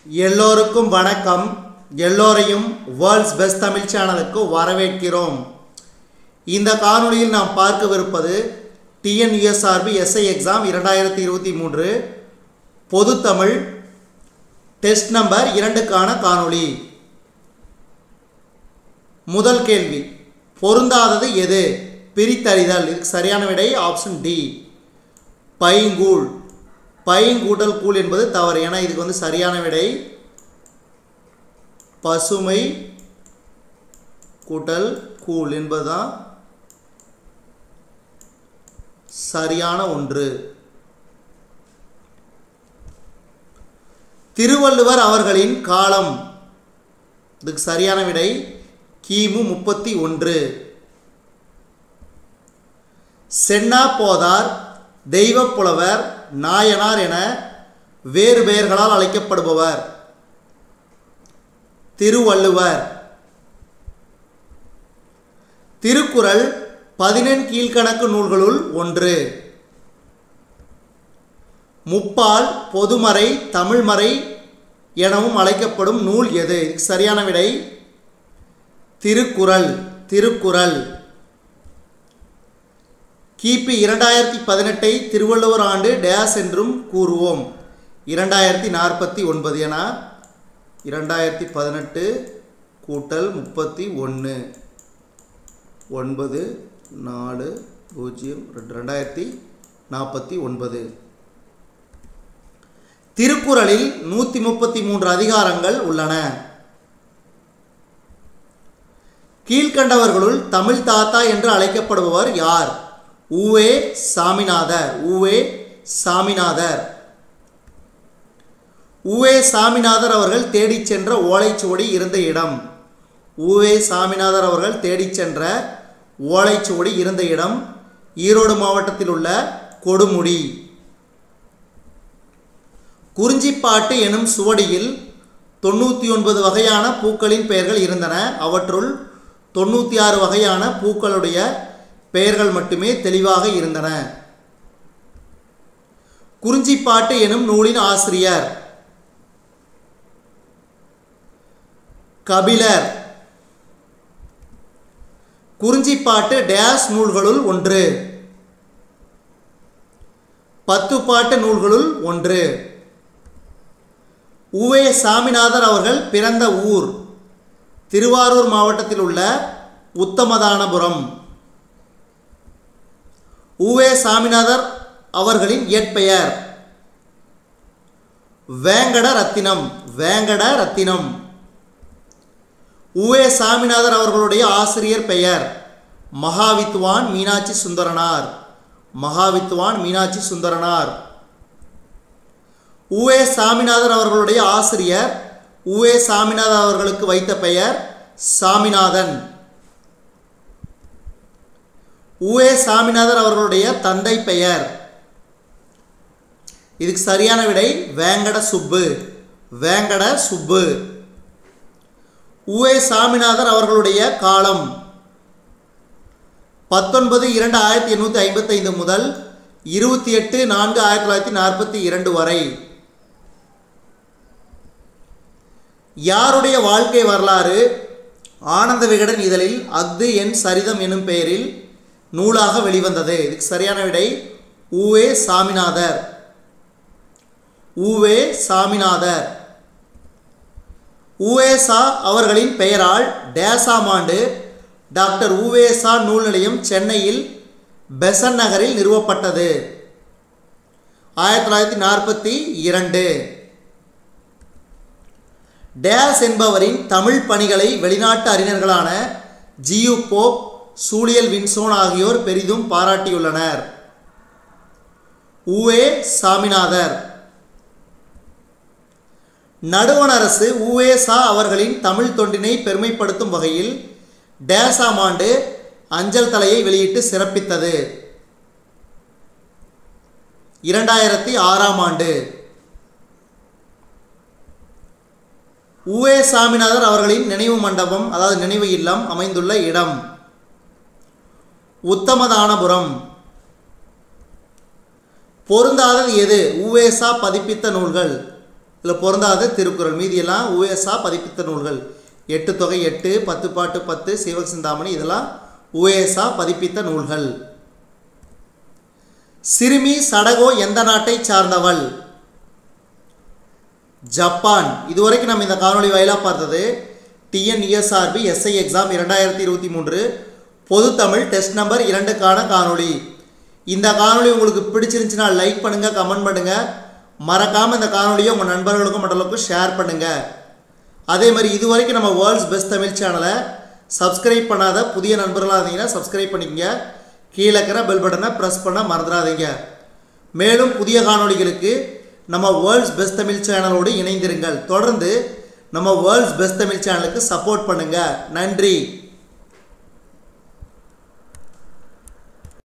எல்லோருக்கும் வணக்கம். எல்லோரையும் வேர்ல்ட்ஸ் பெஸ்ட் தமிழ் சேனலுக்கு வரவேற்கிறோம். இந்த காணொளியில் நாம் பார்க்கவிருப்பது Tnusrb எஸ்ஐ எக்ஸாம் 2023 பொது தமிழ் டெஸ்ட் நம்பர் 2க்கான காணொளி. முதல் கேள்வி, பொருந்தாதது எது? பிரித்தறிதல். இதுக்கு சரியான விடை ஆப்ஷன் டி, பைங்கூழ். பைங்கூட்டல் கூழ் என்பது தவறு. ஏன்னா இதுக்கு சரியான விடை பசுமை கூட்டல் கூழ் என்பதுதான் சரியான ஒன்று. திருவள்ளுவர் அவர்களின் காலம். இதுக்கு சரியான விடை கிமு 31. சென்னா போதார், தெய்வப்புலவர், நாயனார் என வேறு பெயர்களால் அழைக்கப்படுபவர் திருவள்ளுவர். திருக்குறள் 14 கீழ்க்கணக்கு நூல்களுள் ஒன்று. முப்பால், பொதுமறை, தமிழ்மறை எனவும் அழைக்கப்படும் நூல் எது? சரியான விடை திருக்குறள். திருக்குறள். கிபி 2018 திருவள்ளுவர் ஆண்டு டேஸ் என்றும் கூறுவோம். 2049 என 2018 கூட்டல் 31 9 4 0 2049. திருக்குறளில் 133 அதிகாரங்கள் உள்ளன. கீழ்கண்டவர்களுள் தமிழ் தாத்தா என்று அழைக்கப்படுபவர் யார்? உவே சாமிநாதர். உவே சாமிநாதர். உவே சாமிநாதர் அவர்கள் தேடிச் சென்ற ஓலைச்சுவடி இருந்த இடம். உவே சாமிநாதர் அவர்கள் தேடிச் சென்ற ஓலைச்சுவடி இருந்த இடம் ஈரோடு மாவட்டத்தில் உள்ள கொடுமுடி. குறிஞ்சிப்பாட்டு எனும் சுவடியில் 99 வகையான பூக்களின் பெயர்கள் இருந்தன. அவற்றுள் 96 வகையான பூக்களுடைய பெயர்கள் மட்டுமே தெளிவாக இருந்தன. குறிஞ்சிப்பாட்டு எனும் நூலின் ஆசிரியர் கபிலர். குறிஞ்சிப்பாட்டு டேஸ் நூல்களுள் ஒன்று. 10 பாட்டு நூல்களுள் ஒன்று. உவே சாமிநாதர் அவர்கள் பிறந்த ஊர் திருவாரூர் மாவட்டத்தில் உள்ள உத்தமதானபுரம். உவே சாமிநாதர் அவர்களின் இயற்பெயர் வேங்கட ரத்தினம். வேங்கட ரத்தினம். உவே சாமிநாதர் அவர்களுடைய ஆசிரியர் பெயர் மகாவித்வான் மீனாட்சி சுந்தரனார். மகாவித்வான் மீனாட்சி சுந்தரனார். உவே சாமிநாதர் அவர்களுடைய ஆசிரியர் உவே சாமிநாதர் அவர்களுக்கு வைத்த பெயர் சாமிநாதன். உவே சாமிநாதர் அவர்களுடைய தந்தை பெயர், இதுக்கு சரியான விடை வேங்கட சுப்பு. வேங்கட சுப்பு. உவே சாமிநாதர் அவர்களுடைய காலம் 19/2/1855 முதல் 28/4/1942 வரை. யாருடைய வாழ்க்கை வரலாறு ஆனந்த விகடன் இதழில் அஃது என் சரிதம் எனும் பெயரில் நூலாக வெளிவந்தது? இதுக்கு சரியான விடை உவே சாமிநாதர். உவே சாமிநாதர். உவேசா அவர்களின் பெயரால் டேசாம் ஆண்டு டாக்டர் உவேசா நூல் நிலையம் சென்னையில் பெசன் நகரில் நிறுவப்பட்டது? 1942. டேஸ் என்பவரின் தமிழ் பணிகளை வெளிநாட்டு அறிஞர்களான ஜியு போப், சூழியல் வின்சோன் ஆகியோர் பெரிதும் பாராட்டியுள்ளனர். உவே சாமிநாதர். நடுவண் அரசு உவேசா அவர்களின் தமிழ் தொண்டினை பெருமைப்படுத்தும் வகையில் டேசாம் ஆண்டு அஞ்சல் தலையை வெளியிட்டு சிறப்பித்தது? 2006 ஆண்டு. உவே சாமிநாதர் அவர்களின் நினைவு மண்டபம் அதாவது நினைவு இல்லம் அமைந்துள்ள இடம் உத்தமதானபுரம். பொருந்தாதது எது? உவேசா பதிப்பித்த நூல்கள். இதில் பொருந்தாத திருக்குறள். மீதியெல்லாம் உவேசா பதிப்பித்த நூல்கள். 8 தொகை 8, 10 பாட்டு 10, சிவசிந்தாமணி இதெல்லாம் உவேசா பதிப்பித்த நூல்கள். சிறுமி சடகோ எந்த நாட்டை சார்ந்தவள்? ஜப்பான். இதுவரைக்கும் நம்ம இந்த காணொளி வாயிலாக பார்த்தது TNSRB SI எக்ஸாம் 2023 பொது தமிழ் டெஸ்ட் நம்பர் 2க்கான காணொளி. இந்த காணொளி உங்களுக்கு பிடிச்சிருந்துச்சுன்னா லைக் பண்ணுங்கள், கமெண்ட் பண்ணுங்கள். மறக்காமல் இந்த காணொலியை உங்கள் நண்பர்களுக்கும் மற்றவர்களுக்கும் ஷேர் பண்ணுங்கள். அதே மாதிரி இதுவரைக்கும் நம்ம வேர்ல்ட்ஸ் பெஸ்ட் தமிழ் சேனலை சப்ஸ்கிரைப் பண்ணாத புதிய நண்பர்களாக இருந்தீங்கன்னா சப்ஸ்கிரைப் பண்ணிக்கங்க. கீழே இருக்கிற பெல் பட்டனை ப்ரெஸ் பண்ண மறந்துடாதீங்க. மேலும் புதிய காணொளிகளுக்கு நம்ம வேர்ல்ட்ஸ் பெஸ்ட் தமிழ் சேனலோடு இணைந்திருங்கள். தொடர்ந்து நம்ம வேர்ல்ட்ஸ் பெஸ்ட் தமிழ் சேனலுக்கு சப்போர்ட் பண்ணுங்கள். நன்றி.